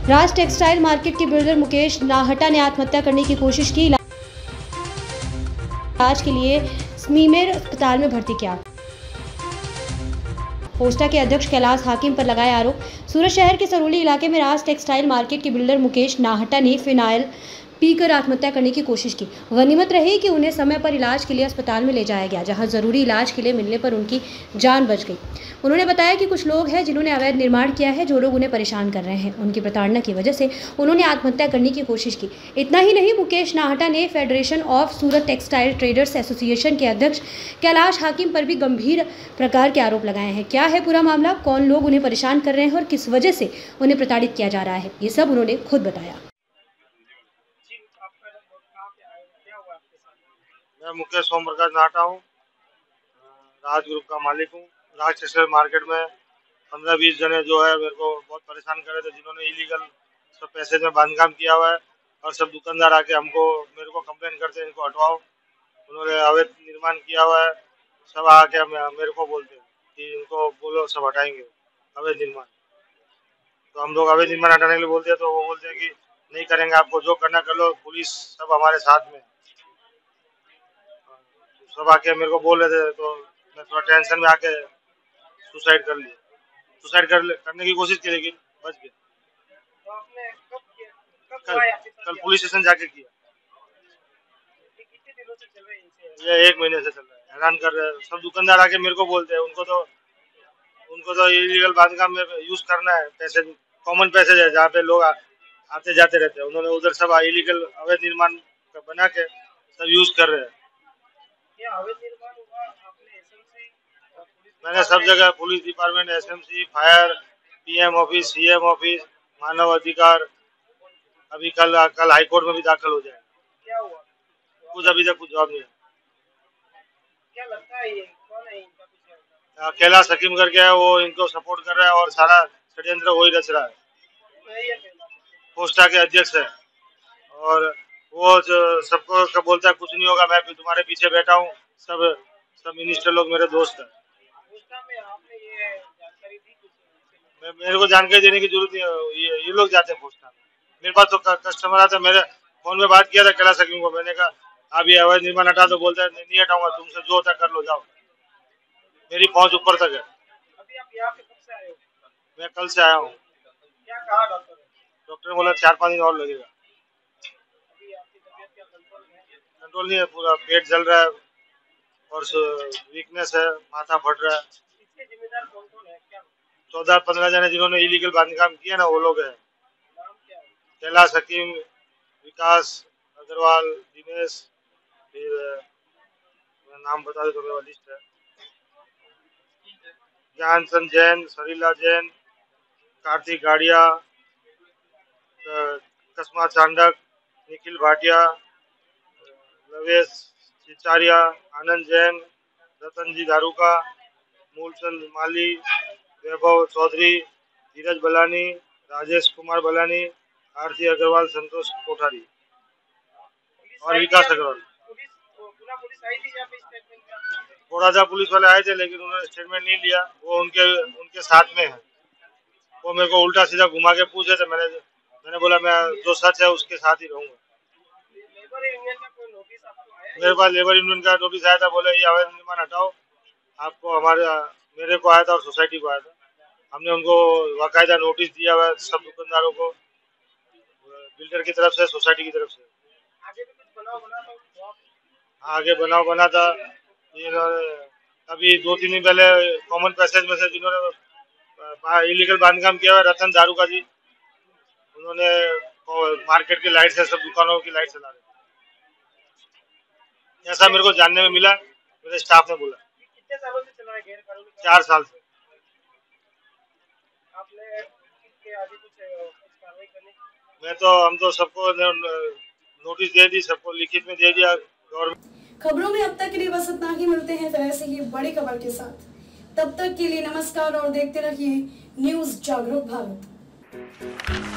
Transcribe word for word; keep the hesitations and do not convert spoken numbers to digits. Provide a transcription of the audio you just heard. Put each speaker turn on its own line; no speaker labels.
राज textile market के builder Mukesh Nahata ने आत्महत्या करने की कोशिश की। इलाज के लिए स्मीमेर अस्पताल में भर्ती किया। पोस्टा के अध्यक्ष कैलाश हाकिम पर लगाए आरोप। सूरत शहर के सरोली इलाके में राज टेक्सटाइल मार्केट के बिल्डर मुकेश नाहटा ने फिनाइल पीकर आत्महत्या करने की कोशिश की। गनीमत रही कि उन्हें समय पर इलाज के लिए अस्पताल में ले जाया गया, जहां जरूरी इलाज के लिए मिलने पर उनकी जान बच गई। उन्होंने बताया कि कुछ लोग हैं जिन्होंने अवैध निर्माण किया है, जो लोग उन्हें परेशान कर रहे हैं। उनकी प्रताड़ना की वजह से उन्होंने आत्महत्या करने की कोशिश की। इतना ही नहीं, मुकेश नाहटा ने federation of Surat textile traders association के अध्यक्ष कैलाश हाकिम पर भी गंभीर प्रकार के आरोप लगाए हैं। क्या है पूरा मामला, कौन लोग उन्हें परेशान कर रहे हैं और किस वजह से उन्हें प्रताड़ित किया जा रहा है, ये सब उन्होंने खुद बताया।
मैं मुकेश ओम प्रकाश नाहटा हूँ, राज ग्रुप का मालिक हूँ। राज टेक्सटाइल मार्केट में पंद्रह बीस जने जो है मेरे को बहुत परेशान कर रहे थे, जिन्होंने इलीगल सब पैसे में बांधकाम किया हुआ है और सब दुकानदार आके हमको मेरे को कंप्लेन करते हैं, इनको हटवाओ। उन्होंने अवैध निर्माण किया हुआ है, सब आके मेरे को बोलते हैं कि इनको बोलो सब हटाएंगे अवैध निर्माण। तो हम लोग अवैध निर्माण हटाने के लिए बोलते हैं तो वो बोलते हैं कि नहीं करेंगे, आपको जो करना कर लो, पुलिस सब हमारे साथ में। सब आके मेरे को बोल रहे थे तो मैं थोड़ा टेंशन में आके सुसाइड कर लिया। सुसाइड कर करने की कोशिश की लेकिन बच गया।
तो आपने कब किया? कब
कल, कल पुलिस स्टेशन जाके किया।
कितने दिनों से चल रहा है इनसे?
ये एक महीने से चल रहा है, हैरान कर रहे हैं। सब दुकानदार आके मेरे को बोलते हैं, उनको तो उनको तो इलीगल बांधकाम में यूज करना है, पैसे कॉमन पैसे है जहाँ पे लोग आ, आते जाते रहते हैं। उन्होंने उधर सब इलीगल अवैध निर्माण बना के सब यूज कर रहे हैं।
अवैध निर्माण हुआ, आपने एसएमसी,
मैंने सब जगह police department, SMC, fire, PM office, CM office, मानव अधिकार, अभी कल कल हाईकोर्ट में भी दाखिल हो जाए।
क्या हुआ?
कुछ अभी तक कुछ जवाब नहीं है।
क्या लगता है ये कौन है इनका पीछे?
कैलाश हकीम करके है, वो इनको सपोर्ट कर रहा है और सारा षड्यंत्र वही रच रहा है। पोस्टा के अध्यक्ष है और वो जो सबको बोलता है कुछ नहीं होगा, मैं तुम्हारे पीछे बैठा हूँ। सब सब मिनिस्टर लोग मेरे दोस्त हैं।
में आपने ये जानकारी दी?
मेरे को जानकारी देने की जरूरत नहीं है, ये, ये लोग जाते हैं पोस्टा में। मेरे पास तो कस्टमर आता है, मेरे फोन में बात किया था कैलाश हकीम को, मैंने कहा आप ये अवैध निर्माण हटा दो, बोलता है नहीं हटाऊंगा, तुमसे जो होता कर लो, जाओ, मेरी पहुंच ऊपर तक है।
अभी आप यहाँ पे कब से आए हो?
मैं कल से आया हूँ।
क्या कहा डॉक्टर ने?
डॉक्टर ने बोला चार पाँच दिन और लगेगा।
अभी आपकी तबीयत क्या कंट्रोल है?
कंट्रोल नहीं है, पूरा पेट जल रहा है और वीकनेस है, माथा फट रहा है।
इसके जिम्मेदार कौन कौन है? क्या
चौदह पंद्रह जने जिन्होंने इलीगल बांधकाम किया ना, वो लोग हैं।
नाम क्या है?
कैलाश हकीम, विकास अग्रवाल, दिनेश, फिर नाम बता दो तो मेरा लिस्ट है, ज्ञानचंद जैन, सरीला जैन, कार्तिक गाड़िया, कस्मा चांडक, निखिल भाटिया, लवेश चिचारिया, आनंद जैन, रतन जी दारूका, मूलचंद माली, वैभव चौधरी, धीरज बलानी, राजेश कुमार बलानी, आरती अग्रवाल, संतोष कोठारी और विकास अग्रवाल। थोड़ा पुलिस वाले आए थे लेकिन उन्होंने स्टेटमेंट नहीं लिया, वो उनके उनके साथ में है। वो मेरे को उल्टा सीधा घुमा के पूछे थे, मैंने मैंने बोला मैं जो सच है उसके साथ ही रहूंगा। मेरे पास लेबर यूनियन का नोटिस आया था, बोले ये अवैध निर्माण हटाओ, आपको हमारे मेरे को आया था और सोसाइटी को आया था। हमने उनको बाकायदा नोटिस दिया हुआ है, सब दुकानदारों को, बिल्डर की तरफ से, सोसाइटी की तरफ से।
आगे भी कुछ बनाव बना था?
आगे बनाव बना था। अभी दो तीन दिन पहले कॉमन पैसेज में से जिन्होंने इलीगल बांधकाम किया हुआ, रतन दारूका जी, उन्होंने मार्केट की लाइट से सब दुकानों की लाइट चला रहे, ऐसा मेरे को जानने में मिला, मेरे स्टाफ ने बोला।
कितने सालों से चल रहा है गैर कानूनी?
चार साल से।
आपने इसके आगे कुछ कार्रवाई करनी?
मैं तो हम तो सबको नोटिस दे दी, सबको लिखित में दे दिया गवर्नमेंट।
खबरों में अब तक के लिए बस इतना ही, मिलते हैं फिर ऐसे ही बड़ी खबर के साथ। तब तक के लिए नमस्कार और देखते रहिए न्यूज़ जागरूक भारत।